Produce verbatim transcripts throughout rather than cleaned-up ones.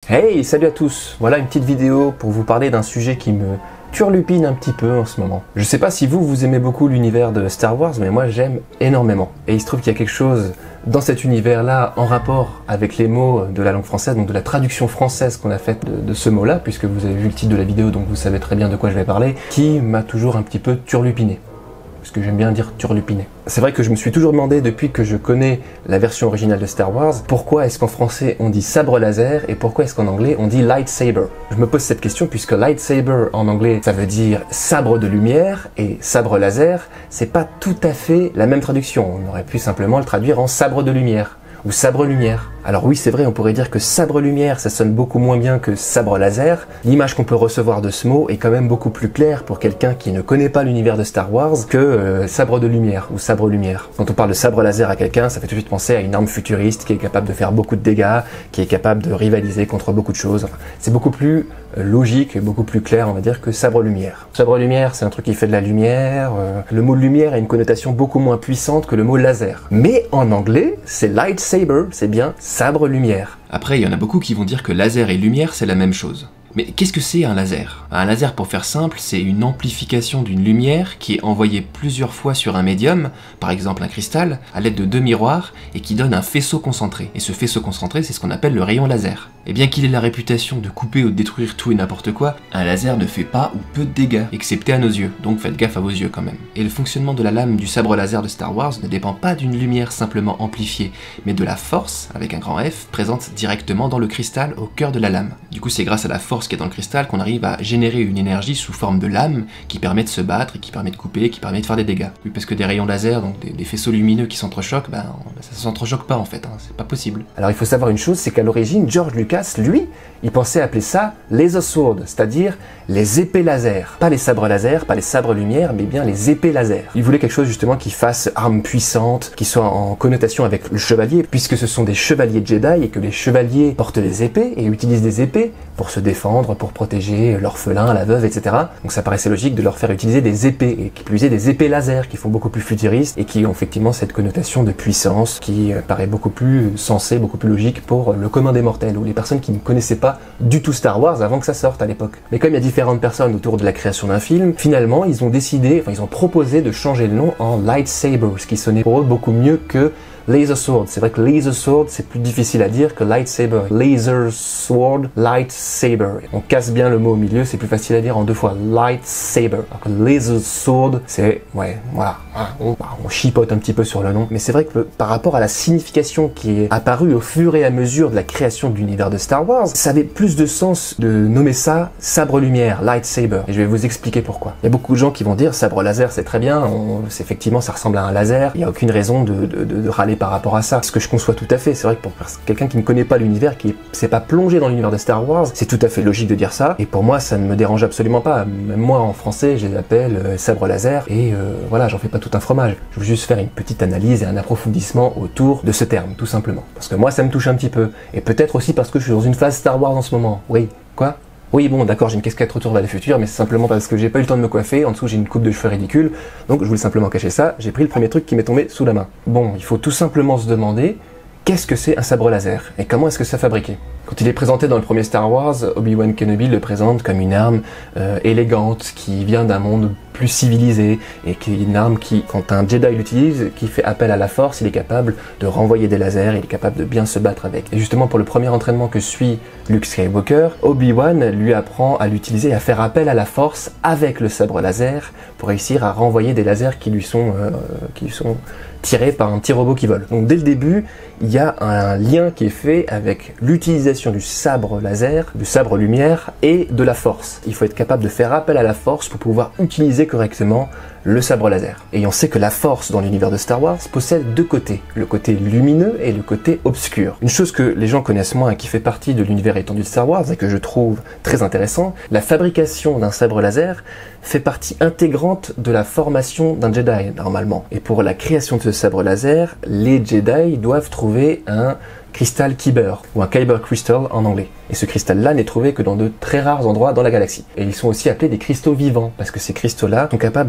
Hey, salut à tous. Voilà une petite vidéo pour vous parler d'un sujet qui me turlupine un petit peu en ce moment. Je sais pas si vous, vous aimez beaucoup l'univers de Star Wars, mais moi j'aime énormément. Et il se trouve qu'il y a quelque chose dans cet univers-là en rapport avec les mots de la langue française, donc de la traduction française qu'on a faite de, de ce mot-là, puisque vous avez vu le titre de la vidéo, donc vous savez très bien de quoi je vais parler, qui m'a toujours un petit peu turlupiné. Parce que j'aime bien dire turlupiné. C'est vrai que je me suis toujours demandé, depuis que je connais la version originale de Star Wars, pourquoi est-ce qu'en français on dit sabre laser et pourquoi est-ce qu'en anglais on dit lightsaber. Je me pose cette question puisque lightsaber en anglais ça veut dire sabre de lumière et sabre laser c'est pas tout à fait la même traduction. On aurait pu simplement le traduire en sabre de lumière ou sabre lumière. Alors oui, c'est vrai, on pourrait dire que sabre lumière, ça sonne beaucoup moins bien que sabre laser. L'image qu'on peut recevoir de ce mot est quand même beaucoup plus claire pour quelqu'un qui ne connaît pas l'univers de Star Wars que euh, sabre de lumière ou sabre lumière. Quand on parle de sabre laser à quelqu'un, ça fait tout de suite penser à une arme futuriste qui est capable de faire beaucoup de dégâts, qui est capable de rivaliser contre beaucoup de choses. Enfin, c'est beaucoup plus euh, logique et beaucoup plus clair, on va dire, que sabre lumière. Sabre lumière, c'est un truc qui fait de la lumière. Euh, le mot lumière a une connotation beaucoup moins puissante que le mot laser. Mais en anglais, c'est lightsaber, c'est bien sabre lumière. Après, il y en a beaucoup qui vont dire que laser et lumière, c'est la même chose. Mais qu'est-ce que c'est un laser? Un laser, pour faire simple, c'est une amplification d'une lumière qui est envoyée plusieurs fois sur un médium, par exemple un cristal, à l'aide de deux miroirs, et qui donne un faisceau concentré. Et ce faisceau concentré, c'est ce qu'on appelle le rayon laser. Et bien qu'il ait la réputation de couper ou de détruire tout et n'importe quoi, un laser ne fait pas ou peu de dégâts, excepté à nos yeux, donc faites gaffe à vos yeux quand même. Et le fonctionnement de la lame du sabre laser de Star Wars ne dépend pas d'une lumière simplement amplifiée, mais de la force, avec un grand F, présente directement dans le cristal au cœur de la lame. Du coup, c'est grâce à la force qui est dans le cristal qu'on arrive à générer une énergie sous forme de lame qui permet de se battre et qui permet de couper, qui permet de faire des dégâts. Oui, parce que des rayons laser, donc des, des faisceaux lumineux qui s'entrechoquent, ben ça s'entrechoque pas en fait, hein, c'est pas possible. Alors il faut savoir une chose, c'est qu'à l'origine, George Lucas, lui, il pensait appeler ça laser sword, c'est-à-dire les épées laser. Pas les sabres laser, pas les sabres lumière, mais bien les épées laser. Il voulait quelque chose justement qui fasse arme puissante, qui soit en connotation avec le chevalier, puisque ce sont des chevaliers Jedi et que les chevaliers portent des épées et utilisent des épées pour se défendre, pour protéger l'orphelin, la veuve, et cetera. Donc ça paraissait logique de leur faire utiliser des épées, et qui plus est des épées laser, qui font beaucoup plus futuristes et qui ont effectivement cette connotation de puissance qui paraît beaucoup plus sensée, beaucoup plus logique pour le commun des mortels, ou les personnes qui ne connaissaient pas du tout Star Wars avant que ça sorte à l'époque. Mais comme il y a différentes personnes autour de la création d'un film, finalement ils ont décidé, enfin ils ont proposé de changer le nom en lightsaber, ce qui sonnait pour eux beaucoup mieux que laser sword. C'est vrai que laser sword c'est plus difficile à dire que lightsaber. Laser sword, lightsaber. On casse bien le mot au milieu, c'est plus facile à dire en deux fois. Lightsaber. Alors que laser sword, c'est, ouais, voilà. On, on chipote un petit peu sur le nom. Mais c'est vrai que par rapport à la signification qui est apparue au fur et à mesure de la création de l'univers de Star Wars, ça avait plus de sens de nommer ça sabre lumière, lightsaber. Et je vais vous expliquer pourquoi. Il y a beaucoup de gens qui vont dire sabre laser c'est très bien, on, effectivement ça ressemble à un laser, il n'y a aucune raison de, de, de, de râler par rapport à ça. Ce que je conçois tout à fait, c'est vrai que pour quelqu'un qui ne connaît pas l'univers, qui s'est pas plongé dans l'univers de Star Wars, c'est tout à fait logique de dire ça, et pour moi ça ne me dérange absolument pas. Même moi en français, je les appelle euh, sabre laser, et euh, voilà, j'en fais pas tout un fromage. Je veux juste faire une petite analyse et un approfondissement autour de ce terme, tout simplement. Parce que moi ça me touche un petit peu, et peut-être aussi parce que je suis dans une phase Star Wars en ce moment. Oui, quoi ? Oui, bon, d'accord, j'ai une casquette retour vers le futur, mais c'est simplement parce que j'ai pas eu le temps de me coiffer, en dessous j'ai une coupe de cheveux ridicule, donc je voulais simplement cacher ça, j'ai pris le premier truc qui m'est tombé sous la main. Bon, il faut tout simplement se demander, qu'est-ce que c'est un sabre laser, et comment est-ce que c'est fabriqué? Quand il est présenté dans le premier Star Wars, Obi-Wan Kenobi le présente comme une arme euh, élégante, qui vient d'un monde plus civilisé, et qui est une arme qui, quand un Jedi l'utilise, qui fait appel à la force, il est capable de renvoyer des lasers, il est capable de bien se battre avec. Et justement pour le premier entraînement que suit Luke Skywalker, Obi-Wan lui apprend à l'utiliser et à faire appel à la force avec le sabre laser, pour réussir à renvoyer des lasers qui lui sont, euh, qui lui sont tirés par un petit robot qui vole. Donc dès le début, il y a un lien qui est fait avec l'utilisation du sabre laser, du sabre lumière et de la force. Il faut être capable de faire appel à la force pour pouvoir utiliser correctement le sabre laser. Et on sait que la force dans l'univers de Star Wars possède deux côtés, le côté lumineux et le côté obscur. Une chose que les gens connaissent moins et qui fait partie de l'univers étendu de Star Wars et que je trouve très intéressant, la fabrication d'un sabre laser fait partie intégrante de la formation d'un Jedi normalement. Et pour la création de ce sabre laser, les Jedi doivent trouver un cristal Kyber, ou un Kyber Crystal en anglais. Et ce cristal-là n'est trouvé que dans de très rares endroits dans la galaxie. Et ils sont aussi appelés des cristaux vivants, parce que ces cristaux-là sont capables d'entrer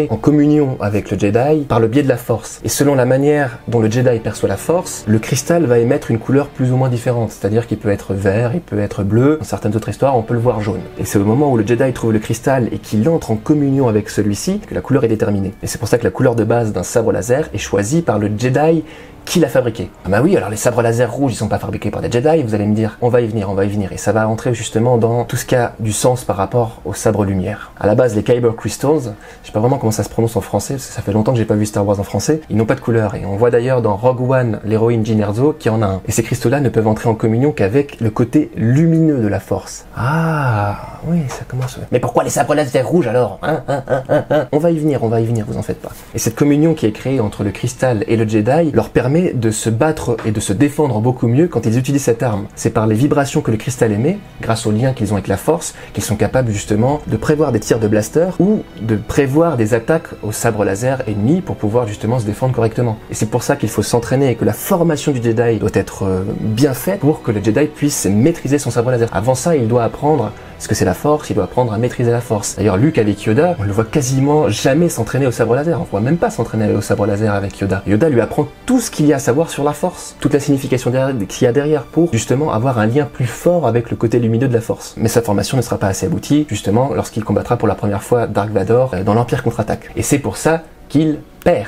entrer en communion avec le Jedi par le biais de la Force. Et selon la manière dont le Jedi perçoit la Force, le cristal va émettre une couleur plus ou moins différente. C'est-à-dire qu'il peut être vert, il peut être bleu. Dans certaines autres histoires, on peut le voir jaune. Et c'est au moment où le Jedi trouve le cristal et qu'il entre en communion avec celui-ci que la couleur est déterminée. Et c'est pour ça que la couleur de base d'un sabre laser est choisie par le Jedi qui l'a fabriqué. Ah bah oui, alors les sabres laser rouges, ils sont pas fabriqués par des Jedi, vous allez me dire, on va y venir, on va y venir. Et ça va entrer justement dans tout ce qui a du sens par rapport au sabre lumière. À la base, les Kyber Crystals, je sais pas vraiment comment ça se prononce en français, parce que ça fait longtemps que j'ai pas vu Star Wars en français, ils n'ont pas de couleur. Et on voit d'ailleurs dans Rogue One, l'héroïne Jyn Erso, qui en a un. Et ces cristaux-là ne peuvent entrer en communion qu'avec le côté lumineux de la Force. Ah, oui, ça commence... Mais pourquoi les sabres laser rouges alors, hein, hein, hein, hein, hein On va y venir, on va y venir, vous en faites pas. Et cette communion qui est créée entre le cristal et le Jedi leur permet de se battre et de se défendre beaucoup mieux quand ils utilisent cette arme. C'est par les vibrations que le cristal émet, grâce au lien qu'ils ont avec la Force, qu'ils sont capables justement de prévoir des tirs de blaster ou de prévoir des attaques au sabre laser ennemi pour pouvoir justement se défendre correctement. Et c'est pour ça qu'il faut s'entraîner et que la formation du Jedi doit être euh, bien faite pour que le Jedi puisse maîtriser son sabre laser. Avant ça, il doit apprendre ce que c'est la Force, il doit apprendre à maîtriser la Force. D'ailleurs, Luke avec Yoda, on le voit quasiment jamais s'entraîner au sabre laser, on voit même pas s'entraîner au sabre laser avec Yoda. Yoda lui apprend tout ce qu'il y a à savoir sur la Force, toute la signification qu'il y a derrière pour justement avoir un lien plus fort avec le côté lumineux de la Force. Mais sa formation ne sera pas assez aboutie, justement, lorsqu'il combattra pour la première fois Dark Vador dans l'Empire contre-attaque. Et c'est pour ça qu'il perd.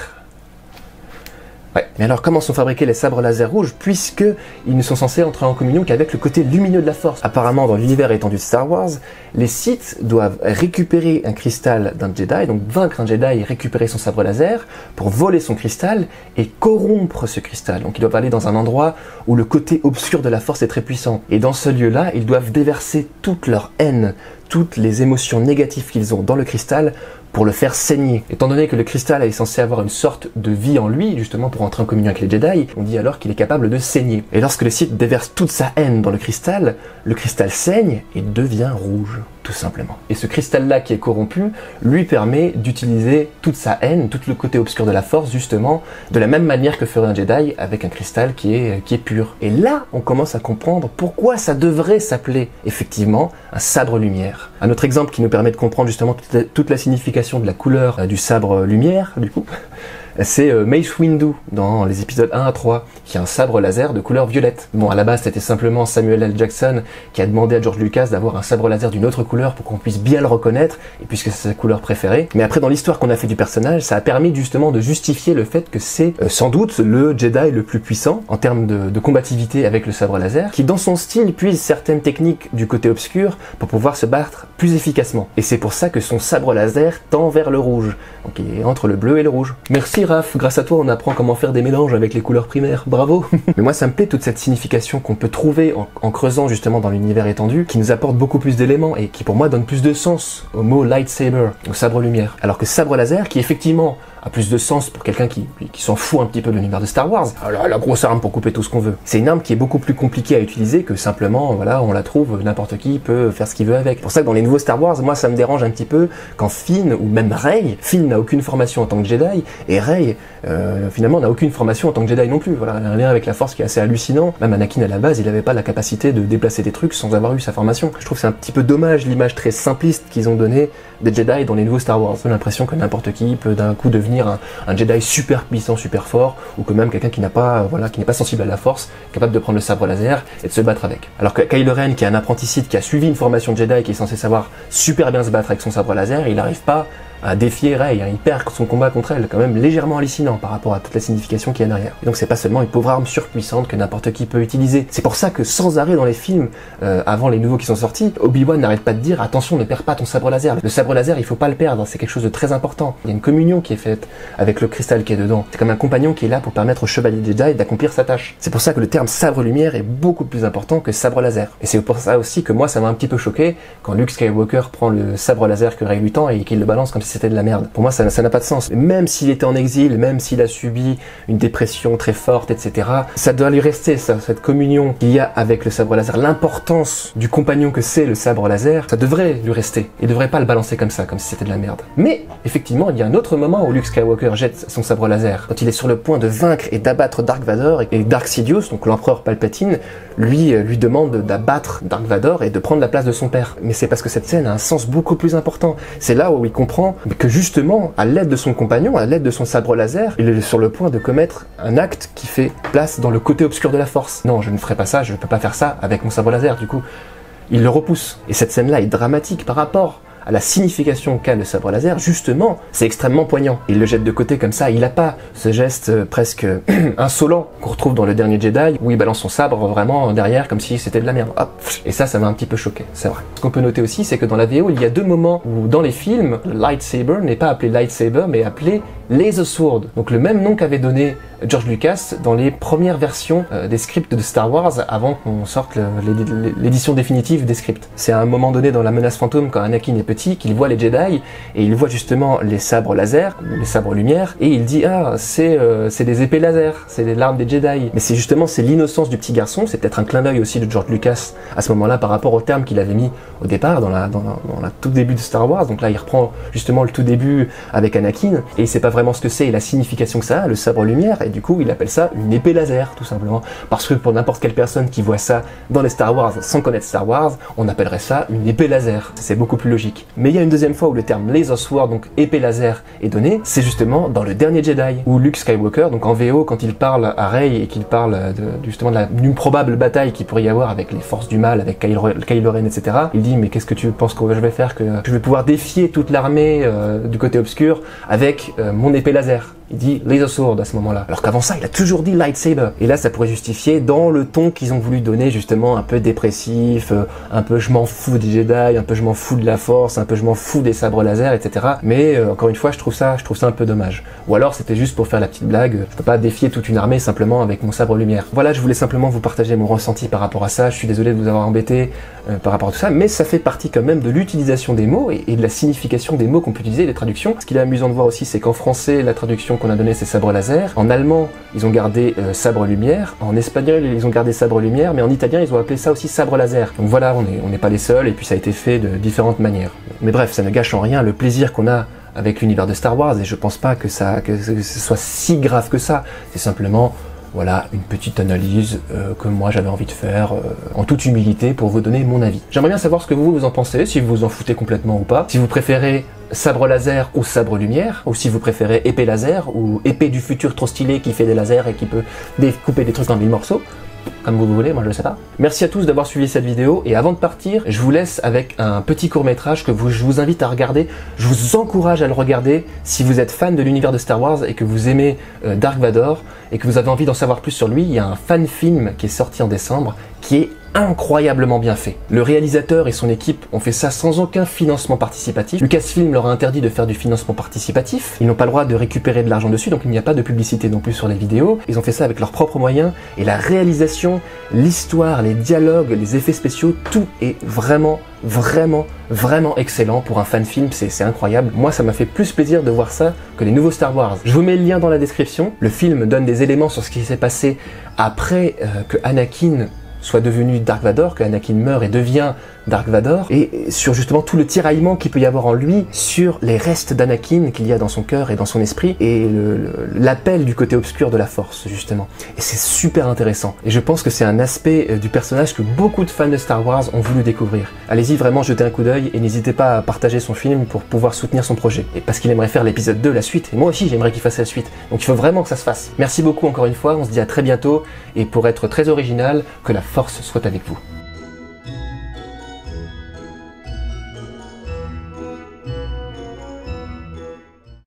Ouais. Mais alors comment sont fabriqués les sabres laser rouges, puisque ils ne sont censés entrer en communion qu'avec le côté lumineux de la Force? Apparemment, dans l'univers étendu de Star Wars, les Sith doivent récupérer un cristal d'un Jedi, donc vaincre un Jedi et récupérer son sabre laser, pour voler son cristal et corrompre ce cristal. Donc ils doivent aller dans un endroit où le côté obscur de la Force est très puissant. Et dans ce lieu-là, ils doivent déverser toute leur haine, toutes les émotions négatives qu'ils ont dans le cristal, pour le faire saigner. Étant donné que le cristal est censé avoir une sorte de vie en lui, justement pour entrer en communion avec les Jedi, on dit alors qu'il est capable de saigner. Et lorsque le Sith déverse toute sa haine dans le cristal, le cristal saigne et devient rouge, tout simplement. Et ce cristal-là qui est corrompu, lui permet d'utiliser toute sa haine, tout le côté obscur de la Force, justement, de la même manière que ferait un Jedi avec un cristal qui est, qui est pur. Et là, on commence à comprendre pourquoi ça devrait s'appeler, effectivement, un sabre lumière. Un autre exemple qui nous permet de comprendre justement toute la, toute la signification de la couleur euh, du sabre lumière, du coup, c'est euh, Mace Windu dans les épisodes un à trois, qui a un sabre laser de couleur violette. Bon, à la base, c'était simplement Samuel L. Jackson qui a demandé à George Lucas d'avoir un sabre laser d'une autre couleur pour qu'on puisse bien le reconnaître, et puisque c'est sa couleur préférée. Mais après, dans l'histoire qu'on a fait du personnage, ça a permis justement de justifier le fait que c'est euh, sans doute le Jedi le plus puissant en termes de, de combativité avec le sabre laser, qui dans son style puise certaines techniques du côté obscur pour pouvoir se battre plus efficacement. Et c'est pour ça que son sabre laser tend vers le rouge, donc il est entre le bleu et le rouge. Merci Raph, grâce à toi on apprend comment faire des mélanges avec les couleurs primaires, bravo. Mais moi ça me plaît toute cette signification qu'on peut trouver en, en creusant justement dans l'univers étendu, qui nous apporte beaucoup plus d'éléments et qui pour moi donne plus de sens au mot lightsaber, au sabre lumière. Alors que sabre laser, qui effectivement a plus de sens pour quelqu'un qui, qui s'en fout un petit peu de l'univers de Star Wars, alors la grosse arme pour couper tout ce qu'on veut. C'est une arme qui est beaucoup plus compliquée à utiliser que simplement, voilà, on la trouve, n'importe qui peut faire ce qu'il veut avec. C'est pour ça que dans les nouveaux Star Wars, moi ça me dérange un petit peu quand Finn, ou même Rey, Finn n'a aucune formation en tant que Jedi, et Rey, euh, finalement, n'a aucune formation en tant que Jedi non plus. Voilà, un lien avec la Force qui est assez hallucinant. Même Anakin à la base, il n'avait pas la capacité de déplacer des trucs sans avoir eu sa formation. Je trouve que c'est un petit peu dommage l'image très simpliste qu'ils ont donnée des Jedi dans les nouveaux Star Wars. J'ai l'impression que n'importe qui peut d'un coup devenir un, un Jedi super puissant, super fort, ou que même quelqu'un qui n'a pas, euh, voilà, qui n'est pas sensible à la Force, capable de prendre le sabre laser et de se battre avec. Alors que Kylo Ren, qui est un apprenti Sith, qui a suivi une formation de Jedi, qui est censé savoir super bien se battre avec son sabre laser, il n'arrive pas à défier Rey, hein. Il perd son combat contre elle, quand même légèrement hallucinant par rapport à toute la signification qu'il y a derrière. Et donc c'est pas seulement une pauvre arme surpuissante que n'importe qui peut utiliser. C'est pour ça que sans arrêt dans les films, euh, avant les nouveaux qui sont sortis, Obi-Wan n'arrête pas de dire attention, ne perds pas ton sabre laser. Le sabre laser, il faut pas le perdre, c'est quelque chose de très important. Il y a une communion qui est faite avec le cristal qui est dedans. C'est comme un compagnon qui est là pour permettre au chevalier Jedi d'accomplir sa tâche. C'est pour ça que le terme sabre lumière est beaucoup plus important que sabre laser. Et c'est pour ça aussi que moi ça m'a un petit peu choqué quand Luke Skywalker prend le sabre laser que Rey lui tend et qu'il le balance comme si c'était de la merde. Pour moi ça n'a pas de sens. Même s'il était en exil, même s'il a subi une dépression très forte, et cetera, ça doit lui rester, ça, cette communion qu'il y a avec le sabre laser, l'importance du compagnon que c'est le sabre laser, ça devrait lui rester. Il devrait pas le balancer comme ça, comme si c'était de la merde. Mais, effectivement, il y a un autre moment où Luke Skywalker jette son sabre laser, quand il est sur le point de vaincre et d'abattre Dark Vador, et Dark Sidious, donc l'empereur Palpatine, lui, lui demande d'abattre Dark Vador et de prendre la place de son père. Mais c'est parce que cette scène a un sens beaucoup plus important. C'est là où il comprend conscient que justement, à l'aide de son compagnon, à l'aide de son sabre laser, il est sur le point de commettre un acte qui fait place dans le côté obscur de la force. Non, je ne ferai pas ça, je ne peux pas faire ça avec mon sabre laser, du coup, il le repousse. Et cette scène-là est dramatique par rapport à la signification qu'a le sabre laser, justement, c'est extrêmement poignant. Il le jette de côté comme ça, il n'a pas ce geste euh, presque insolent qu'on retrouve dans le dernier Jedi, où il balance son sabre vraiment derrière comme si c'était de la merde. Hop. Et ça, ça m'a un petit peu choqué, c'est vrai. Ce qu'on peut noter aussi, c'est que dans la V O, il y a deux moments où dans les films, le lightsaber n'est pas appelé lightsaber, mais appelé laser sword. Donc le même nom qu'avait donné George Lucas dans les premières versions euh, des scripts de Star Wars avant qu'on sorte l'édition définitive des scripts. C'est à un moment donné dans La Menace Fantôme, quand Anakin est petit, qu'il voit les Jedi et il voit justement les sabres laser, ou les sabres lumière, et il dit ah c'est euh, c'est des épées laser, c'est l'arme des Jedi. Mais c'est justement c'est l'innocence du petit garçon, c'est peut-être un clin d'œil aussi de George Lucas à ce moment-là par rapport au terme qu'il avait mis au départ dans la dans la, dans la tout début de Star Wars. Donc là il reprend justement le tout début avec Anakin et il sait pas vraiment ce que c'est et la signification que ça a, le sabre lumière, et du coup il appelle ça une épée laser tout simplement, parce que pour n'importe quelle personne qui voit ça dans les Star Wars sans connaître Star Wars, on appellerait ça une épée laser, c'est beaucoup plus logique. Mais il y a une deuxième fois où le terme laser sword, donc épée laser, est donné, c'est justement dans le dernier Jedi, où Luke Skywalker, donc en V O, quand il parle à Rey et qu'il parle de, justement d'une probable bataille qu'il pourrait y avoir avec les forces du mal, avec Kylo, Kylo Ren, et cetera, il dit mais qu'est-ce que tu penses que je vais faire, que je vais pouvoir défier toute l'armée euh, du côté obscur avec euh, mon épée laser. Il dit laser sword à ce moment-là. Alors qu'avant ça, il a toujours dit lightsaber. Et là, ça pourrait justifier dans le ton qu'ils ont voulu donner, justement, un peu dépressif, euh, un peu je m'en fous des Jedi, un peu je m'en fous de la force, un peu je m'en fous des sabres laser, et cetera. Mais euh, encore une fois, je trouve ça, je trouve ça un peu dommage. Ou alors, c'était juste pour faire la petite blague. Je peux pas défier toute une armée simplement avec mon sabre lumière. Voilà, je voulais simplement vous partager mon ressenti par rapport à ça. Je suis désolé de vous avoir embêté euh, par rapport à tout ça, mais ça fait partie quand même de l'utilisation des mots et, et de la signification des mots qu'on peut utiliser, les traductions. Ce qui est amusant de voir aussi, c'est qu'en français, la traduction qu'on a donnée, c'est sabre laser. En allemand, ils ont gardé euh, sabre lumière. En espagnol, ils ont gardé sabre lumière, mais en italien, ils ont appelé ça aussi sabre laser. Donc voilà, on n'est on n'est pas les seuls, et puis ça a été fait de différentes manières. Mais bref, ça ne gâche en rien le plaisir qu'on a avec l'univers de Star Wars, et je pense pas que ça que ce soit si grave que ça. C'est simplement voilà, une petite analyse euh, que moi j'avais envie de faire euh, en toute humilité pour vous donner mon avis. J'aimerais bien savoir ce que vous, vous en pensez, si vous vous en foutez complètement ou pas, si vous préférez sabre laser ou sabre lumière, ou si vous préférez épée laser ou épée du futur trop stylée qui fait des lasers et qui peut découper des trucs en mille morceaux. Comme vous voulez, moi je le sais pas. Merci à tous d'avoir suivi cette vidéo, et avant de partir, je vous laisse avec un petit court-métrage que vous, je vous invite à regarder. Je vous encourage à le regarder si vous êtes fan de l'univers de Star Wars et que vous aimez euh, Dark Vador et que vous avez envie d'en savoir plus sur lui. Il y a un fan film qui est sorti en décembre qui est incroyablement bien fait. Le réalisateur et son équipe ont fait ça sans aucun financement participatif. Lucasfilm leur a interdit de faire du financement participatif. Ils n'ont pas le droit de récupérer de l'argent dessus, donc il n'y a pas de publicité non plus sur les vidéos. Ils ont fait ça avec leurs propres moyens, et la réalisation, l'histoire, les dialogues, les effets spéciaux, tout est vraiment, vraiment, vraiment excellent pour un fan film. C'est incroyable. Moi, ça m'a fait plus plaisir de voir ça que les nouveaux Star Wars. Je vous mets le lien dans la description. Le film donne des éléments sur ce qui s'est passé après euh, que Anakin soit devenu Dark Vador, que Anakin meurt et devient Dark Vador, et sur justement tout le tiraillement qu'il peut y avoir en lui, sur les restes d'Anakin qu'il y a dans son cœur et dans son esprit, et l'appel du côté obscur de la Force, justement. Et c'est super intéressant. Et je pense que c'est un aspect euh, du personnage que beaucoup de fans de Star Wars ont voulu découvrir. Allez-y vraiment jeter un coup d'œil, et n'hésitez pas à partager son film pour pouvoir soutenir son projet. Et parce qu'il aimerait faire l'épisode deux, la suite, et moi aussi j'aimerais qu'il fasse la suite. Donc il faut vraiment que ça se fasse. Merci beaucoup encore une fois, on se dit à très bientôt, et pour être très original, que la Force soit avec vous.